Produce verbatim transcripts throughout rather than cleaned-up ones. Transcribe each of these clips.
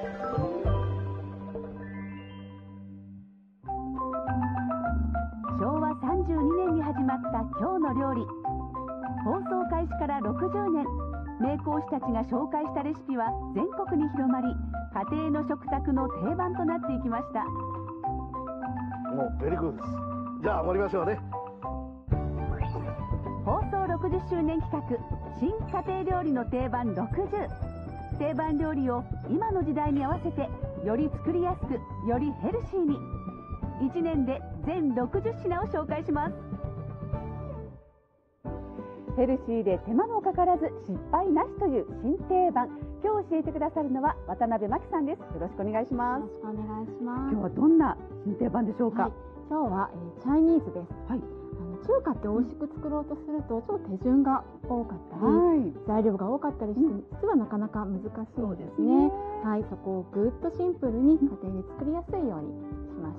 しょうわさんじゅうにねんに始まった今日の料理。放送開始からろくじゅうねん、名講師たちが紹介したレシピは全国に広まり、家庭の食卓の定番となっていきました。 もうベリーグッドです。じゃあ盛りましょうね。 放送ろくじゅっしゅうねん企画、新家庭料理の定番ろくじゅう。定番料理を今の時代に合わせて、より作りやすく、よりヘルシーに。いちねんで全ろくじゅっしなを紹介します。ヘルシーで手間もかからず失敗なしという新定番。今日教えてくださるのは渡辺真希さんです。よろしくお願いします。 よろしくお願いします。 今日はどんな新定番でしょうか。 はい、今日は、えー、チャイニーズです。 はい。 あの中華って美味しく作ろうとするとちょっと手順が多かったり、 はい、 材料が多かったりして、うん、実はなかなか難しいですね。はい、そこをぐっとシンプルに家庭で作りやすいようにしました。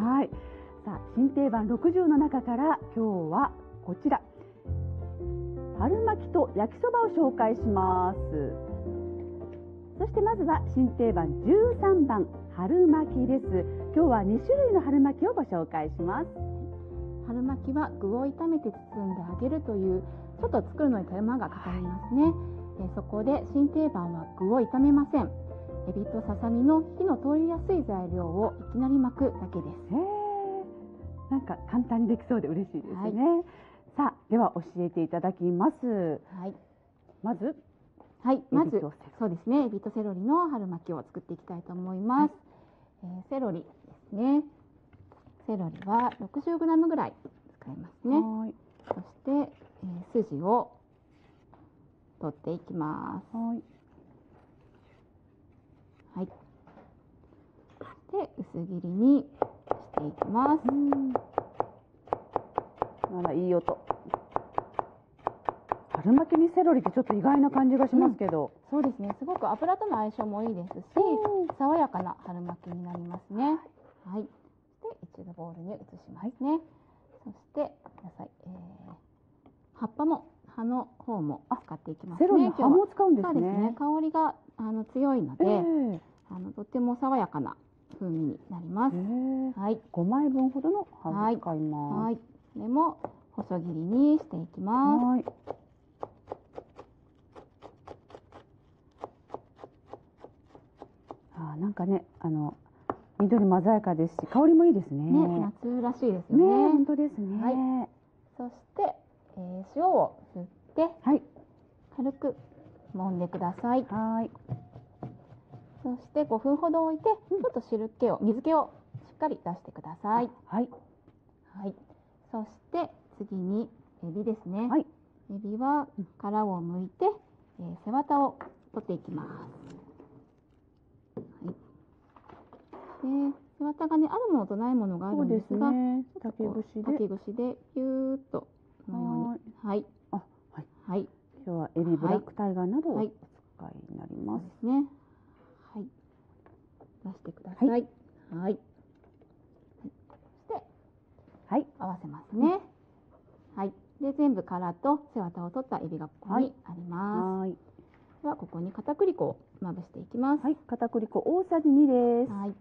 はい。さあ、新定番ろくじゅうの中から今日はこちら、春巻きと焼きそばを紹介します。そしてまずは新定番じゅうさんばん、春巻きです。今日はにしゅるいの春巻きをご紹介します。 春巻きは具を炒めて包んであげるというちょっと作るのに手間がかかりますね。えそこで新定番は具を炒めません。エビとささみの火の通りやすい材料をいきなり巻くだけです。 へー、なんか簡単にできそうで嬉しいですね。はい、さあ、では教えていただきます。 はい、 まずはい、まずそうですね、エビとセロリの春巻きを作っていきたいと思います。はい、えー、セロリですね。セロリは ろくじゅうグラム ぐらい使いますね。はい、そして、えー、筋を取っていきます。はい。はい。で、薄切りにしていきます。うん、 あら、いい音。春巻きにセロリってちょっと意外な感じがしますけど、 うん、そうですね。すごく油との相性もいいですし、爽やかな春巻きになりますね。はい。で、一度ボウルに移しますね。はい、そして野菜、えー、葉っぱも葉の方も使っていきますね。 セロリの葉も使うんですね。 そうですね。香りがあの強いので、えー、あのとても爽やかな風味になります。えー、はい。ごまいぶんほどの葉を使います。はい。はい、 これも細切りにしていきます。はい。 あ、なんかね、あの緑も鮮やかですし、香りもいいですね。 ね、夏らしいですよね。ね、 本当ですね。はい、 そして、えー、塩を振って、はい、軽く揉んでください。はい。そしてごふんほど置いて、うん、ちょっと汁気を水気をしっかり出してください。はい。はい。そして次にエビですね。はい。エビは殻を剥いて、えー、背わたを取っていきます。はい。で、背わたがね、あるものとないものがあるんですが、 ね、竹串で竹串でピューッとこのように、はい。あ、はい。はい。今日はエビブラックタイガーなどをお使いになります。はい、そうですね。はい。出してください。はい。はい。そして、はい、合わせますね。はい。で、全部殻と背わたを取ったエビがここにあります。はい。ではここに片栗粉をまぶしていきます。はい。片栗粉大さじにです。はい。し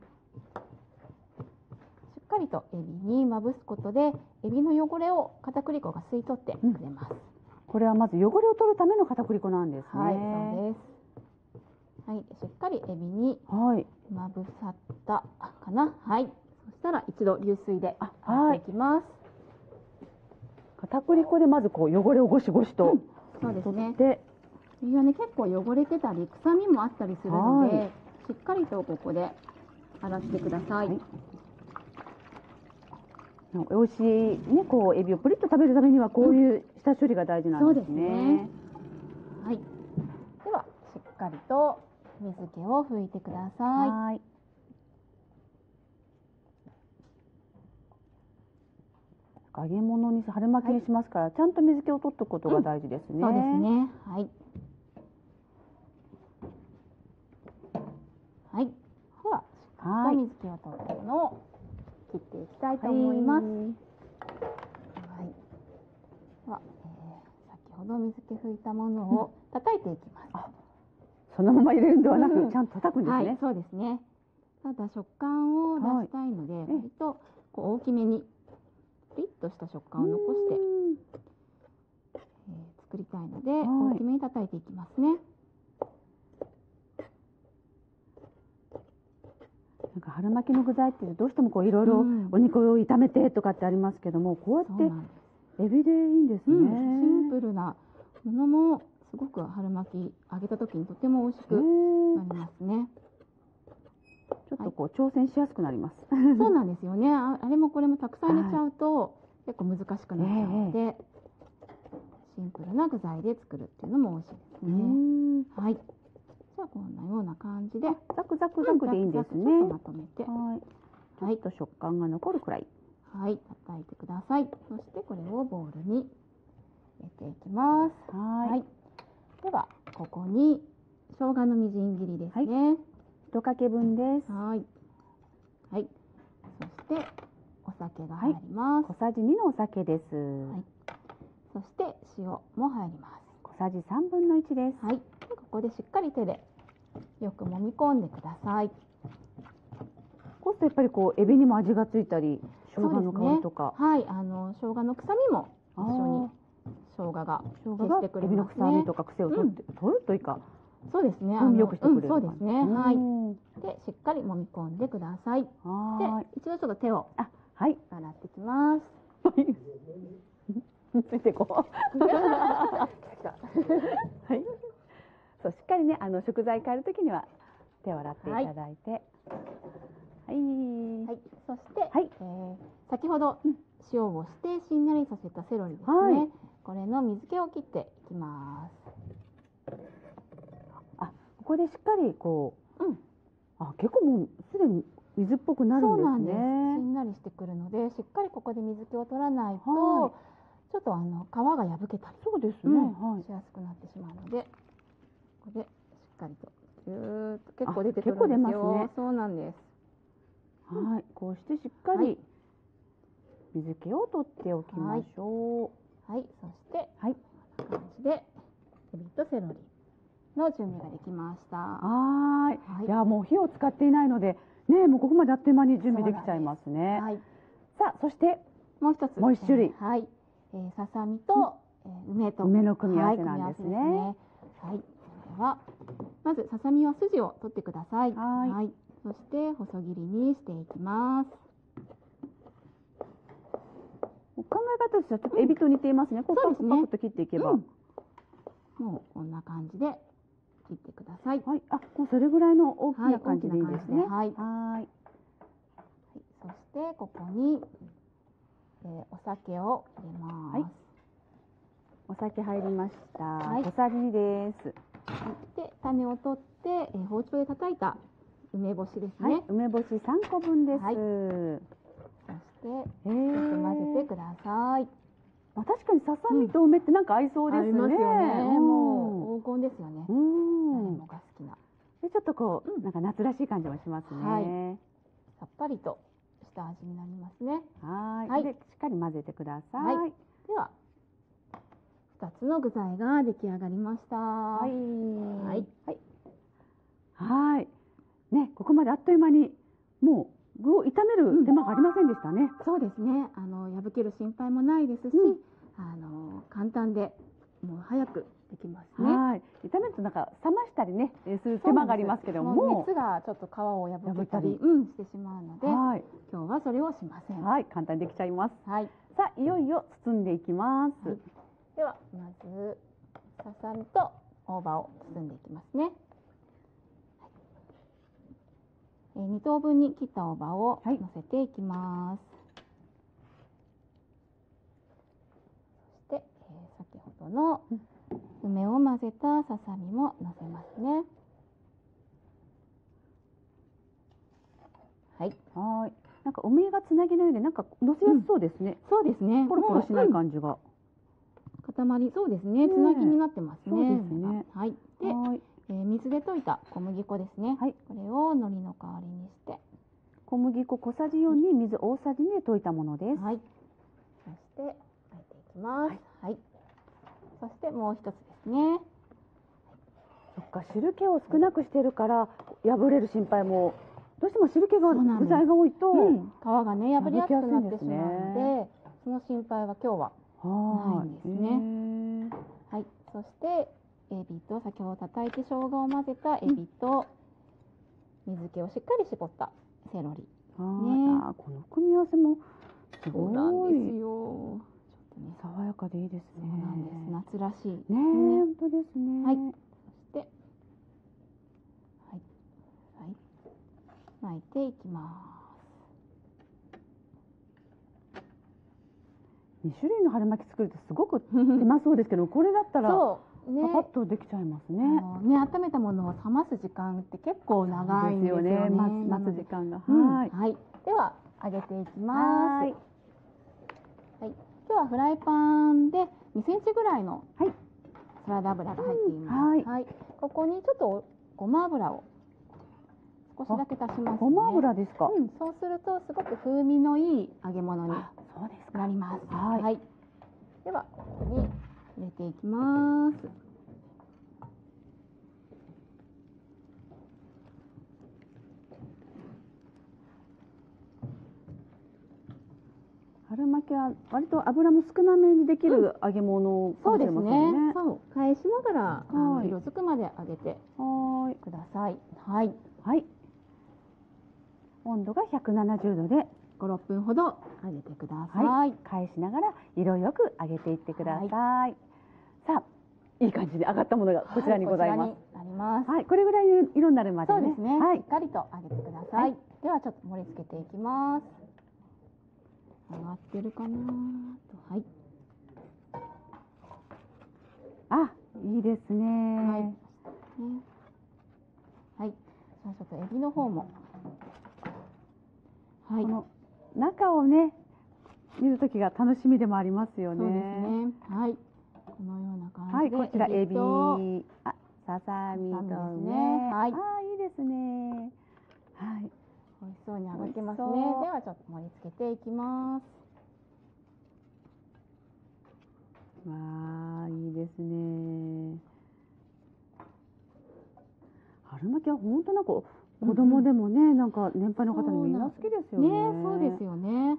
っかりとエビにまぶすことで、エビの汚れを片栗粉が吸い取ってくれます。うん、これはまず汚れを取るための片栗粉なんですね。はい、そうです。はい、しっかりエビにまぶさったかな。はい。そしたら一度流水で洗っていきます。片栗粉でまずこう汚れをゴシゴシと、うん、そうですね。で、エビはね、結構汚れてたり臭みもあったりするので、しっかりとここで洗ってください。はい、美味しいね、こうエビをプリッと食べるためにはこういう下処理が大事なんですね。そうですね。はい。ではしっかりと水気を拭いてください。はい。揚げ物に春巻きにしますから、はい、ちゃんと水気を取っておくことが大事ですね。うん、そうですね。はい。はい。ではしっかりと水気を取ったものを切っていきたいと思います。はい。はい、では、えー、先ほど水気拭いたものを叩いていきます。うん、あ、 そのまま入れるんではなく、 うんちゃんと叩くんですね。 はい、そうですね。ただ食感を出したいので、 い割とこう大きめにピリッとした食感を残して、 うーんえー作りたいので、 い大きめに叩いていきますね。 なんか春巻きの具材ってどうしてもこういろいろうんお肉を炒めてとかってありますけども、こうやってそうなんです。 エビでいいんですね。 うん、シンプルなものもすごく春巻き揚げた時にとても美味しへくーなりますね。 ちょっとこう挑戦しやすくなります。 そうなんですよね。あ、あれもこれもたくさん入れちゃうと、結構難しくなっちゃうので、シンプルな具材で作るっていうのも美味しいですうーね。 んはい。じゃあこんなような感じで、 ザクザクザクでいいんですね。 ちょっとまとめて、 はい。 はいちょっと食感が残るくらい。 はい、叩いてください。そしてこれをボウルに入れていきます。 はい。 はい。ではここに生姜のみじん切りですね。 一かけ分です。 はい。はい。そしてお酒が入ります。 小さじにのお酒です。 いそして塩も入ります。 小さじさんぶんのいちです。 はい。でここでしっかり手でよく揉み込んでください。 こうするとやっぱりこうエビにも味がついたり、生姜の香りとか。 はい。あの生姜の臭みも一緒に生姜が生姜消がエビのしてくれます臭みね。 とか癖を取って、取るというか、 そうですね。 風味よくしてくれるうん、そうですね。はい。 い。 でしっかり揉み込んでください。ではーい。 一度ちょっと手をあ、はい。 洗ってきます。 ついてこう。はい。そう、しっかりね、あの食材変えるときには手を洗っていただいて。はい。 はい。そして、 はいえー先ほど塩をしてしんなりさせたセロリですね。 はいこれの水気を切っていきます。 あ、ここでしっかりこう。 うん。 あ、結構もうすでに水っぽくなるそうなんです。しんですね。 んなりしてくるので、しっかりここで水気を取らないと、 はいちょっとあの皮が破けたり、 そうですね。 うんはい。 しやすくなってしまうので、ここでしっかりとぎゅーっと結構出てくるあ結構出んですよ。 ますねそうなんです。 はい。こうしてしっかはいり水気を取っておきましょはい。そしてう。はい。 こんな感じでエビとセロリの準備ができました。 はーい。 はいいやもう火を使っていないので、ね、もうここまであっという間に準備できちゃいますね。 はい。 さあ、そしてもう一つ。 もう一種類えーはい。えーささみと、えー梅と梅の組み合わせなんですねはい、組み合わせですね。はい。ではまずささみは筋を取ってください。 はいそして細切りにしていきます。 考え方としてはちょっとエビと似ていますね。こうそうですねパクパクと切っていけば。 うんもうこんな感じで切ってください。 はい。あ、もうそれぐらいの大きはいな感じでいいですね。 大きな感じではーい。 はい、そしてここに、えーお酒を入れます。 はいお酒入りました。 はい小さじにです。 で種を取って、えー包丁で叩いた梅干しですね。 はい。梅干しさんこぶんです。 はいえそしてえよく混ぜてください。 まあ、確かにささみと梅ってなんか合いそうですね。 合いますよね。 うんもう黄金ですよね。 う誰ん。 もが好きなでちょっとこう、 うんなんか夏らしい感じもしますね。 はいさっぱりとした味になりますね。 はーい。 はいでしっかり混ぜてください。 はいではふたつの具材が出来上がりました。 は。 はいはい。はい。はい。ね、ここまであっという間にもう具を炒める手間がありませんでしたね。 そうですね。あの破ける心配もないですし、 うんあの簡単でもう早くできますね。 はい。炒めるとなんか冷ましたりね、えーする手間がありますけども。 もう熱がちょっと皮を破けたり、 破いたうん、してしまうので、 はい。 今日はそれをしません。 はい。簡単にできちゃいます。 はい。 さあ、いよいよ包んでいきます。 はいではまずささみと大葉を包んでいきますね。はいえー、に等分に切った大葉をはい乗せていきます。そして、えー先ほどの梅を混ぜたささみも乗せますね。はい。 はい。なんか梅がつなぎのようでなんか乗せやすそうですね。 そうですね。 ポロポロしないもう感じが。 うん塊、そうですね。 ねえつなぎになってますね。 そうですねはい。で、 はい。 えー水で溶いた小麦粉ですね。 はい。 これを海苔の代わりにして、 小麦粉小さじよんに水大さじにで溶いたものです。 はい。そして焼いていきます。はい。そしてもう一つですね。 食か汁気を少なくしてるから破れる心配も、どうしても汁気が具材が多いと、 うん、皮がね破れやすくなってしまうので、その心配は今日はないんですね。はい、そしてエビと先ほど叩いて生姜を混ぜたエビと水気をしっかり絞ったセロリ。ね、 あ、この組み合わせもすごい。 そうなんですよ。 ね、爽やかでいいですね。 そうなんです。夏らしい。ね、 本当ですね。 はい。そして、はい、はい、巻いていきます。 二種類の春巻き作るとすごく手間そうですけど、これだったらそうね、パパッとできちゃいますね。 ね、温めたものを冷ます時間って結構長いんですよね。 待つ時間が。 はい。はい。では揚げていきます。はい。今日はフライパンでにセンチぐらいのサラダ油が入っています。はい、はい、ここにちょっとごま油を少しだけ足しますね。 ごま油ですか。 うん、そうするとすごく風味のいい揚げ物になります。はい、はい。ではここに入れていきます。 春巻きは割と油も少なめにできる揚げ物かもしれませんね。 うん、そうですね。そう返しながら、はい、色づくまで揚げてください。はい。 はい。温度がひゃくななじゅうどでご、ろっぷんほど揚げてください。 はい、返しながら色よく揚げていってください。はい、さあ、いい感じに揚がったものがこちらにございます。 はい、こちらになります。 はい、これぐらい色になるまでね。 そうですね。 はい、 しっかりと揚げてください。はい、ではちょっと盛り付けていきます。揚がってるかなと。はい。 あ、いいですね。 はい。ね、はい。じゃあちょっとエビの方も。はい。 この中をね見るときが楽しみでもありますよね。 そうですね。はい。このような感じで。 はい、こちらエビ、あ、ささみとね。はい。あ、いいですね。はい。 美味しそうに揚がってますね。ではちょっと盛り付けていきます。 わあ、いいですね。春巻きは本当なんか子供でもね、うん、なんか年配の方にみんな好きですよね。 ね、そうですよね。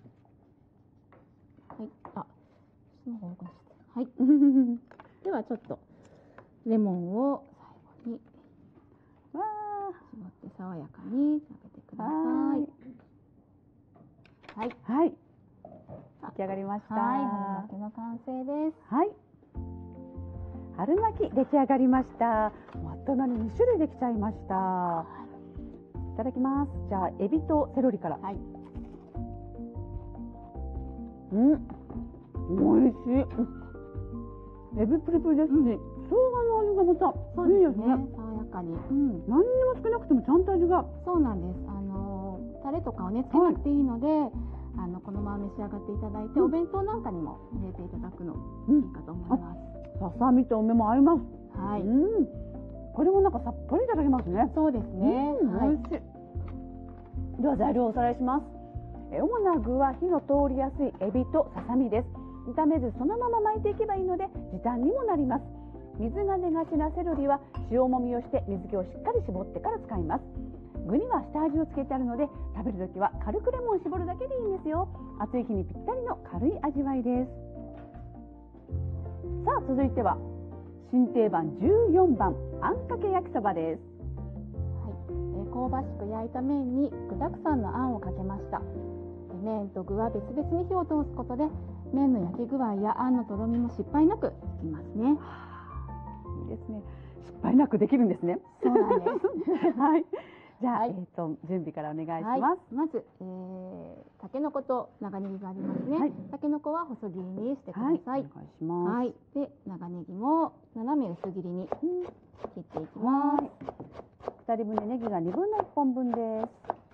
はい、あ、その方がして、はい。ではちょっとレモンを最後にわあ、 絞って爽やかに食べてください。はい。 はい。出来上がりました。 はい、春巻きの完成です。 はい。春巻き出来上がりました。あっという間にに種類できちゃいました。はい、いただきます。じゃあエビとセロリから。はい。うん、美味しい。エビプリプリですし、うん、生姜の味がまたそうですね。いいですね。爽やかに。うん。 何にもつけなくてもちゃんと味が。 そうなんです。あのタレとかをねつけなくていいので。はい、あのこのまま召し上がっていただいて、うん、お弁当なんかにも入れていただくのいいかと思います。 ささみと梅も合います。 はい。 うん。これもなんかさっぱりいただけますね。 そうですね。 うん、はい、美味しい。では材料をおさらいします。え主な具は火の通りやすいエビとささみです。炒めずそのまま巻いていけばいいので時短にもなります。水が出がちなセロリは塩もみをして水気をしっかり絞ってから使います。具には下味をつけてあるので食べるときは軽くレモンを絞るだけでいいんですよ。暑い日にぴったりの軽い味わいです。さあ続いては新定番じゅうよんばんあんかけ焼きそばです。 はい、えー、香ばしく焼いた麺に具だくさんのあんをかけました。麺と具は別々に火を通すことで麺の焼き具合やあんのとろみも失敗なくできますね。 いいですね。失敗なくできるんですね。 そうなんです。 はい。じゃあ、はい、えっと準備からお願いします。はい、 まず、えー、たけのこと長ネギがありますね。はい、たけのこは細切りにしてください。はい、お願いします。 はい。で、長ネギも斜め薄切りに切っていきます。 二人分でネギが二分の一本分です。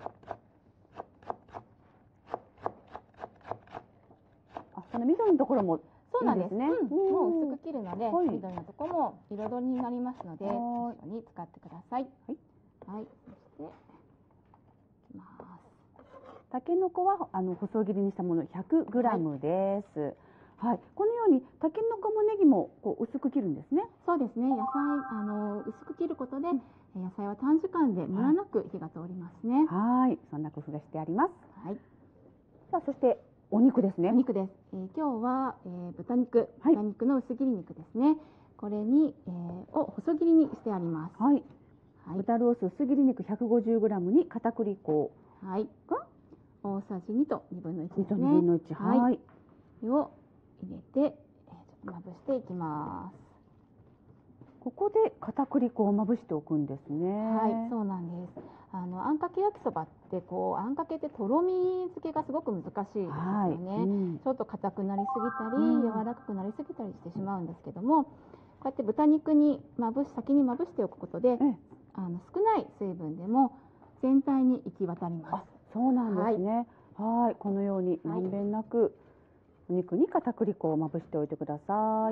あ、この緑のところもいいですね。 そうなんですね。うん、もう薄く切るので、はい、緑のところも彩りになりますので、一緒に使ってください。はい。はい。そしていきます。 たけのこはあの細切りにしたものひゃくグラムです。 はい、このようにたけのこもネギもこう薄く切るんですね。 そうですね。野菜あの薄く切ることで、うん、野菜は短時間でムラなく火が通りますね。 はい、そんな工夫がしてあります。 はい。 さあそしてお肉ですね。 お肉です。えー、今日は、えー、豚肉、はい、豚肉の薄切り肉ですね。これに、えー、を細切りにしてあります。 はい。はい、豚ロース薄切り肉 ひゃくごじゅうグラム に片栗粉はいが大さじにとにぶんのいちですね。 にとにぶんのいち、はい。はい、 を入れて、えー、ちょっとまぶしていきます。 ここで片栗粉をまぶしておくんですね。 はい、そうなんです。あのあんかけ焼きそばってこうあんかけってとろみ付けがすごく難しいですよね。はい、うん、ちょっと硬くなりすぎたり、うん、柔らかくなりすぎたりしてしまうんですけども、こうやって豚肉にまぶし先にまぶしておくことで、あの少ない水分でも全体に行き渡ります。 あ、そうなんですね。はい、はい、このようにまんべんなくお肉に片栗粉をまぶしておいてください。はい。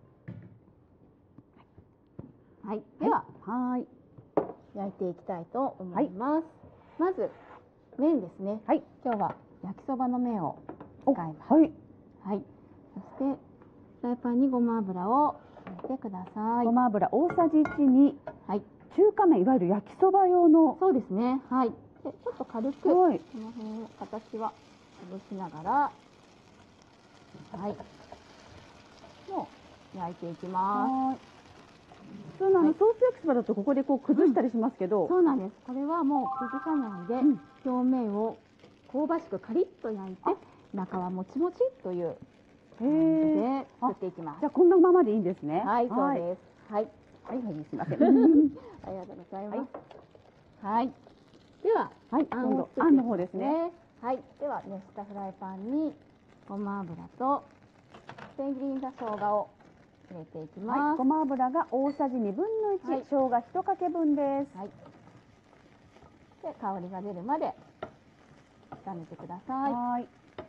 はい、では、 はい、 焼いていきたいと思います。はい、まず麺ですね。はい、今日は焼きそばの麺を使います。はい、はい、そしてフライパンにごま油を入れてください。 ごま油大さじいちに、はい、中華麺いわゆる焼きそば用の。 そうですね。はい。でちょっと軽く、はい、この辺を形は潰しながら、はい、もう焼いていきます。 普通のあのソース焼きそばだとここでこう崩したりしますけど、 うん、そうなんです。これはもう崩さないで、うん、表面を香ばしくカリッと焼いて中はもちもちという感じで作っていきます。 じゃあこんなままでいいんですね。 はい、そうです。はい、 はい、はい、すみません。 ありがとうございます。はい、はい、では、はい、 あんをあんの方ですね。 はい、では熱したフライパンにごま油と千切りにした生姜を入れていきます。はい、 ごま油が大さじにぶんのいち、はい、生姜いちかけぶんです。 はい、で香りが出るまで炒めてください。はい。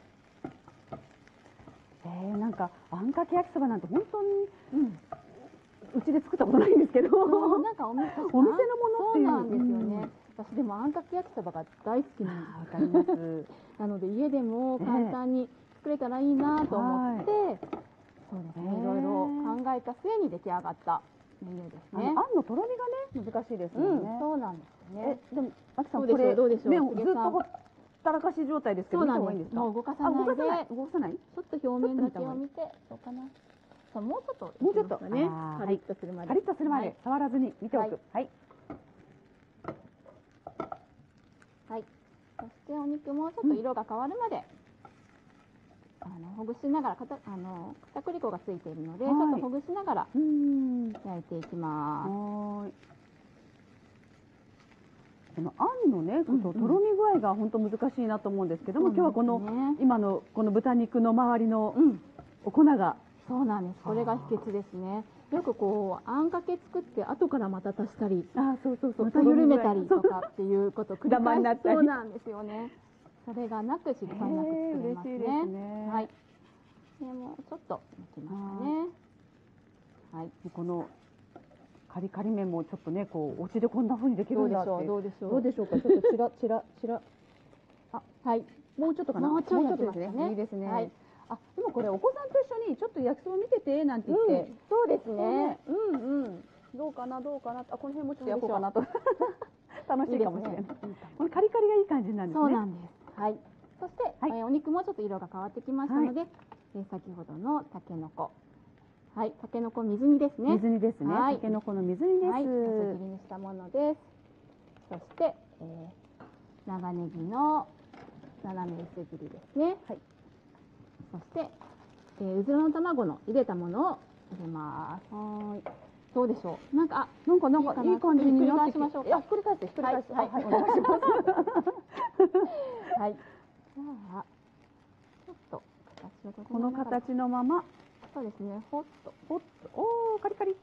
えー、なんかあんかけ焼きそばなんて本当に、うん、うちで作ったことないんですけど、 なんかお店のものっていう。 そうなんですよね。うん、私でもあんかけ焼きそばが大好きなんです。わかります。なので家でも簡単に作れたらいいなと思って、えーはい、そうですね、いろいろ考えた末に出来上がったメニューですね。 あんのとろみがね難しいですよね。 うん、そうなんですよね。 え、でもあきさんこれどうでしょう。 麺をずっとほったらかし状態ですけど、 そうなんです。もう動かさないで、 動かさない、動かさない。 ちょっと表面だけを見て、どうかな。そう、もうちょっともうちょっとね、カリッとするまで、 カリッとするまで触らずに見ておく。はい。 はい。そしてお肉もちょっと色が変わるまで。あのほぐしながら、かたあの片栗粉がついているので、はい、ちょっとほぐしながら焼いていきます。はい。 このあんのね、ちょっととろみ具合が本当難しいなと思うんですけども、うんうん、今日はこの、ね、今のこの豚肉の周りのお粉が、 うん、そうなんです。これが秘訣ですね。よくこうあんかけ作って後からまた足したり、 あ、そうそうそう、 また緩めたりとかっていうことを繰り返しそうなんですよね。それがなく失敗なく作れますね。ね、はい。でもちょっと抜きましたね。 はい。このカリカリ麺もちょっとね、こうお家でこんな風にできるんだって。 どうでしょう。 どうでしょうか。ちょっとちらちらちら。 あ、はい。 もうちょっとかな。 もうちょっとですね。いいですね。 はい。 あ、でもこれお子さんと一緒にちょっと焼きそば見ててなんて言って。 うん、そうですね。 うんうん。どうかなどうかな。あ、この辺もちょっと焼こうかなと。楽しいかもしれない。このカリカリがいい感じなんですね。 そうなんです。はい。そして、はい、えー、お肉もちょっと色が変わってきましたので、はい、えー、先ほどのたけのこ、はい、たけのこ水煮ですね。 水煮ですね。たけのこの水煮です。はい、 細切りにしたものです。そして、えー、長ネギの斜め薄切りですね。はい。そして、えー、うずらの卵の茹でたものを入れます。はい。どうでしょう。なんか、 なんか、なんか、いい感じになってきましょうか。 ひっくり返して、ひっくり返して。 はい、はい、お願いします。はい。じゃあ、ちょっと形をこの形のまま。 そうですね。ほっと、 ほっと、おお、カリカリ。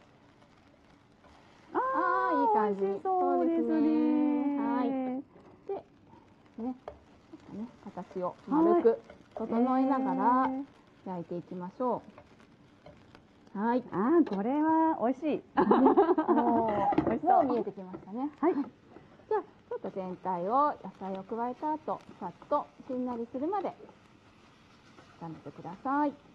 ああ、いい感じ。 そうですね。 はい。で、ね、ちょっとね、形を丸く整えながら焼いていきましょう。はい。 ああ、これは美味しい。 もう、美味しそう。もう見えてきましたね。はい。じゃあ、ちょっと全体を野菜を加えた後、さっとしんなりするまで炒めてください。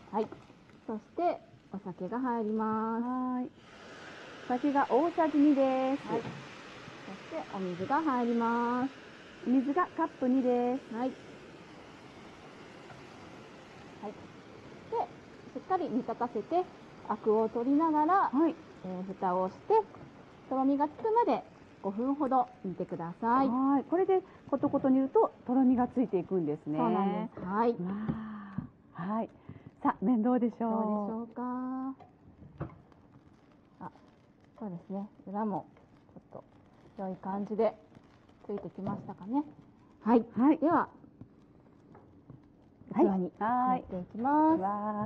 はい。そしてお酒が入ります。 はい。酒が大さじにです。 はい。そしてお水が入ります。 お水がカップにです。 はい。はい。で、しっかり煮立たせてアクを取りながら、はい、えー、蓋をしてとろみがつくまでごふんほど煮てください。 はい。これでコトコト煮るととろみがついていくんですね。 そうなんです。はい。 はい。さあ、麺どうでしょう。 どうでしょうか。あ、そうですね。裏もちょっと良い感じでついてきましたかね。はい。はい、では器に盛っていきます。 わ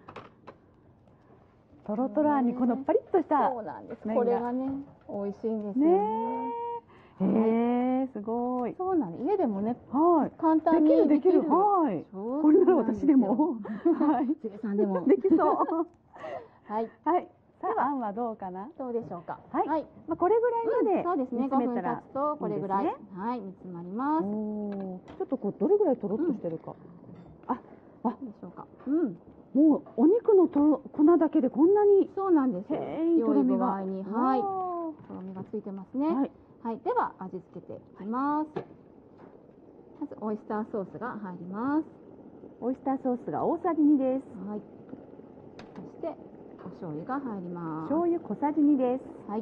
ー、とろとろにこのパリッとしたそうなんです。これがね、美味しいんですよね。 へえ、すごい。 そうなんです。家でもね、 はい、 簡単にできるできる。はい。これなら私でも、 はい。つげさんでもできそう。 はい。 はい。さあ、あんはどうかな。 どうでしょうか。 はい。まあこれぐらいまで、 そうですね。ごふん経つとこれぐらい、はい、煮詰まります。おお、ちょっとこうどれぐらいとろっとしてるか。あ、あ、 でしょうか。うん。 もうお肉のとろ粉だけでこんなに。 そうなんです。良い具合に、はい、 とろみがついてますね。はい。はい、では味付けていきます。まずオイスターソースが入ります。 オイスターソースが大さじにです。 はい。そしてお醤油が入ります。 醤油小さじにです。 はい。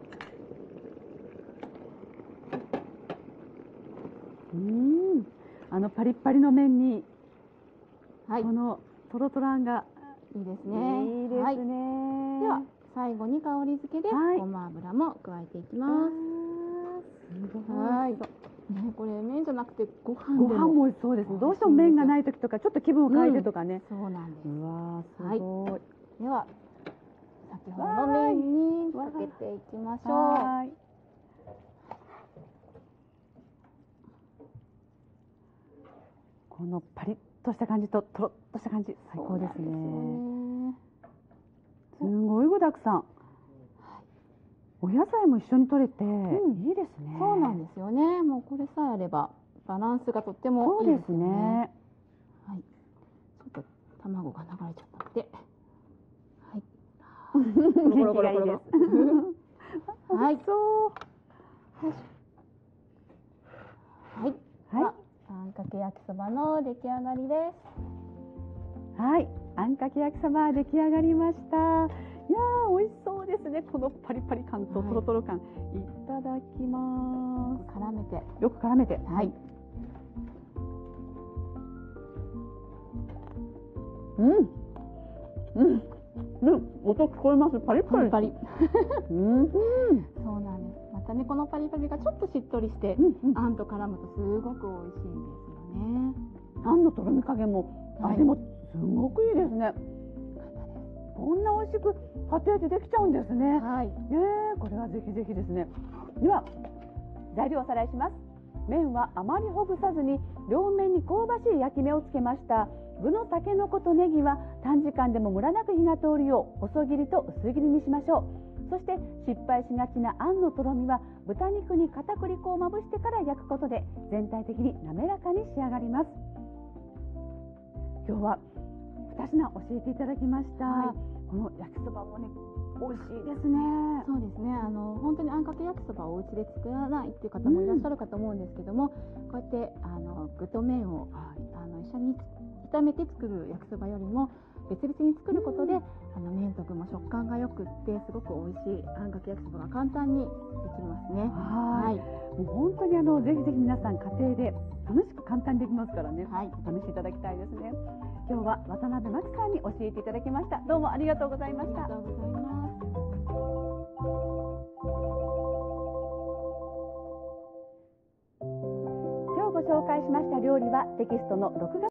うん、あのパリッパリの麺に、はい、このとろとろあんがいいですね。 いいですね。はい、 では最後に香り付けで、はい、ごま油も加えていきます。 すごい。 はい。ね、これ麺じゃなくてご飯ご飯も美味しそうですね。どうしても麺がない時とかちょっと気分を変えるとかね。 うん、そうなんです。 うわー、すごい。はい、 では先ほどの麺にかけていきましょう。はい。 このパリッとした感じととろっとした感じ、最高ですね。すごい具だくさん。お野菜も一緒に取れて、いいですね。 そうなんですよね。もうこれさえあればバランスがとってもいいですね。はい。ちょっと卵が流れちゃったので、はい。 元気がいいです。はい。そう。 はい。はい。あんかけ焼きそばの出来上がりです。 はい。あんかけ焼きそば出来上がりました。いやー、美味しそうですね。このパリパリ感ととろとろ感、はい、いただきます。 絡めて、 よく絡めて、はい。うん、うん、うん、音聞こえます。パリパリ。 パリパリ。 うん、 そうなんです。またね、このパリパリがちょっとしっとりして、うんうん、あんと絡むとすごく美味しいんですよね。 あんのとろみ加減も味もすごくいいですね。はい、こんな美味しく家庭でできちゃうんですね。はい。えー、これはぜひぜひですね。では材料をおさらいします。麺はあまりほぐさずに両面に香ばしい焼き目をつけました。具のたけのことネギは短時間でもムラなく火が通るよう細切りと薄切りにしましょう。そして失敗しがちなあんのとろみは豚肉に片栗粉をまぶしてから焼くことで全体的に滑らかに仕上がります。今日はふた品教えていただきました。はい、この焼きそばもね、美味しいですね。 そうですね。あの本当にあんかけ焼きそばをお家で作らないっていう方もいらっしゃるかと思うんですけども、うん、こうやってあの具と麺を、はい、あの一緒に炒めて作る焼きそばよりも別々に作ることで、うん、あの麺と具も食感がよくってすごく美味しいあんかけ焼きそばが簡単にできますね。 はい。もう本当にあのぜひぜひ皆さん家庭で楽しく簡単にできますからね。はい。お試しいただきたいですね。今日は渡辺真希さんに教えていただきました。どうもありがとうございました。 ありがとうございます。 今日ご紹介しました料理はテキストのろくがつ